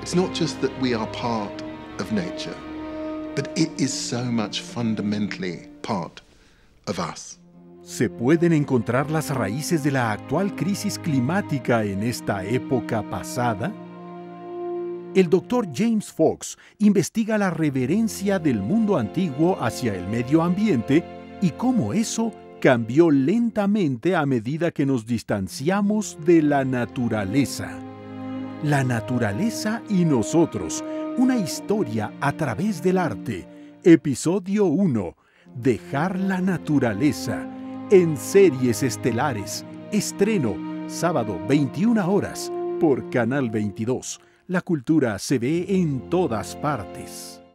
It's not just that we are part of nature, but it is so much fundamentally part of us. ¿Se pueden encontrar las raíces de la actual crisis climática en esta época pasada? El Dr. James Fox investiga la reverencia del mundo antiguo hacia el medio ambiente y cómo eso cambió lentamente a medida que nos distanciamos de la naturaleza. La naturaleza y nosotros, una historia a través del arte. Episodio 1. Dejar la naturaleza. En Series Estelares. Estreno, sábado 21 horas, por Canal 22. La cultura se ve en todas partes.